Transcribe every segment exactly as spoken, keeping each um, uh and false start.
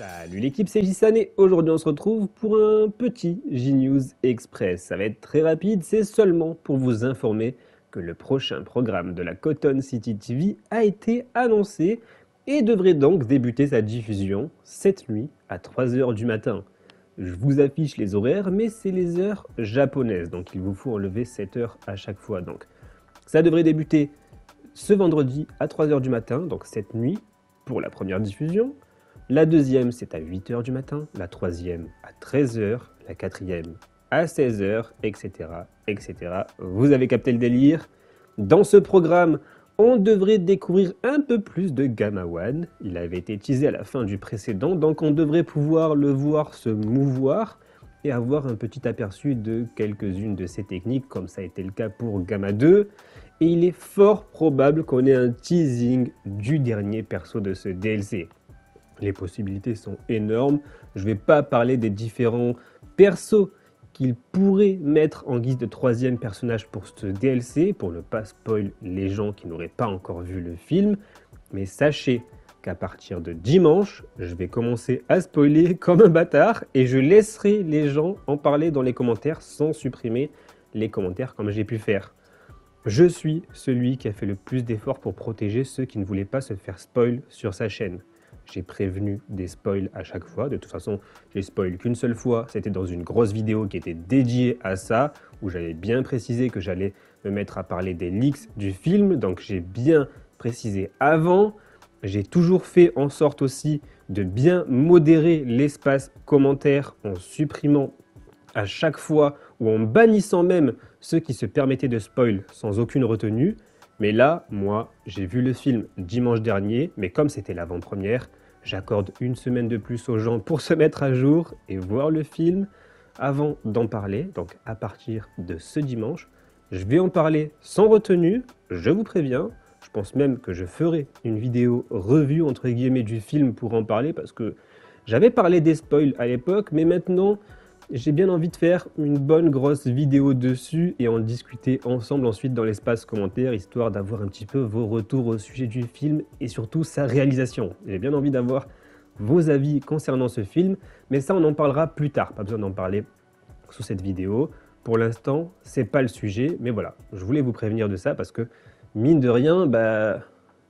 Salut l'équipe, c'est Jissan et aujourd'hui on se retrouve pour un petit J-News Express. Ça va être très rapide, c'est seulement pour vous informer que le prochain programme de la Cotton City T V a été annoncé et devrait donc débuter sa diffusion cette nuit à trois heures du matin. Je vous affiche les horaires, mais c'est les heures japonaises, donc il vous faut enlever sept heures à chaque fois. Donc ça devrait débuter ce vendredi à trois heures du matin, donc cette nuit pour la première diffusion. La deuxième, c'est à huit heures du matin, la troisième à treize heures, la quatrième à seize heures, et cetera, et cetera. Vous avez capté le délire. Dans ce programme, on devrait découvrir un peu plus de Gamma One. Il avait été teasé à la fin du précédent, donc on devrait pouvoir le voir se mouvoir et avoir un petit aperçu de quelques-unes de ses techniques, comme ça a été le cas pour Gamma deux. Et il est fort probable qu'on ait un teasing du dernier perso de ce D L C. Les possibilités sont énormes. Je ne vais pas parler des différents persos qu'il pourrait mettre en guise de troisième personnage pour ce D L C, pour ne pas spoil les gens qui n'auraient pas encore vu le film. Mais sachez qu'à partir de dimanche, je vais commencer à spoiler comme un bâtard et je laisserai les gens en parler dans les commentaires sans supprimer les commentaires comme j'ai pu faire. Je suis celui qui a fait le plus d'efforts pour protéger ceux qui ne voulaient pas se faire spoil sur sa chaîne. J'ai prévenu des spoils à chaque fois. De toute façon, j'ai spoil qu'une seule fois. C'était dans une grosse vidéo qui était dédiée à ça, où j'avais bien précisé que j'allais me mettre à parler des leaks du film. Donc j'ai bien précisé avant. J'ai toujours fait en sorte aussi de bien modérer l'espace commentaire en supprimant à chaque fois ou en bannissant même ceux qui se permettaient de spoil sans aucune retenue. Mais là, moi, j'ai vu le film dimanche dernier, mais comme c'était l'avant-première, j'accorde une semaine de plus aux gens pour se mettre à jour et voir le film avant d'en parler. Donc à partir de ce dimanche, je vais en parler sans retenue, je vous préviens. Je pense même que je ferai une vidéo revue entre guillemets du film pour en parler parce que j'avais parlé des spoils à l'époque, mais maintenant j'ai bien envie de faire une bonne grosse vidéo dessus et en discuter ensemble ensuite dans l'espace commentaire, histoire d'avoir un petit peu vos retours au sujet du film et surtout sa réalisation. J'ai bien envie d'avoir vos avis concernant ce film, mais ça on en parlera plus tard, pas besoin d'en parler sous cette vidéo. Pour l'instant, c'est pas le sujet, mais voilà, je voulais vous prévenir de ça parce que mine de rien, bah,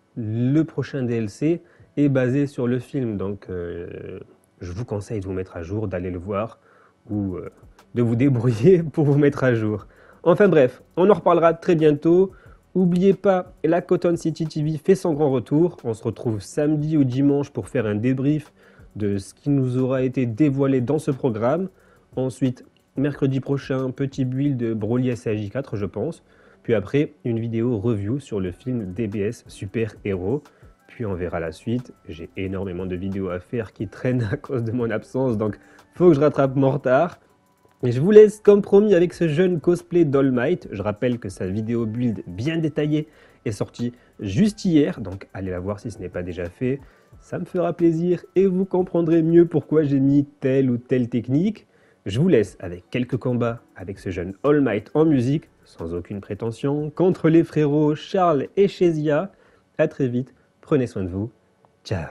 le prochain D L C est basé sur le film, donc euh, je vous conseille de vous mettre à jour, d'aller le voir, ou euh, de vous débrouiller pour vous mettre à jour. Enfin bref, on en reparlera très bientôt. N'oubliez pas, la Cotton City T V fait son grand retour. On se retrouve samedi ou dimanche pour faire un débrief de ce qui nous aura été dévoilé dans ce programme. Ensuite, mercredi prochain, petit build de Broly S A J quatre, je pense. Puis après, une vidéo review sur le film D B S Super Héros. Puis on verra la suite. J'ai énormément de vidéos à faire qui traînent à cause de mon absence, donc faut que je rattrape mon retard. Et je vous laisse comme promis avec ce jeune cosplay d'All Might. Je rappelle que sa vidéo build bien détaillée est sortie juste hier, donc allez la voir si ce n'est pas déjà fait. Ça me fera plaisir et vous comprendrez mieux pourquoi j'ai mis telle ou telle technique. Je vous laisse avec quelques combats avec ce jeune All Might en musique, sans aucune prétention, contre les frérots Charles et Kezia. A très vite, prenez soin de vous. Ciao.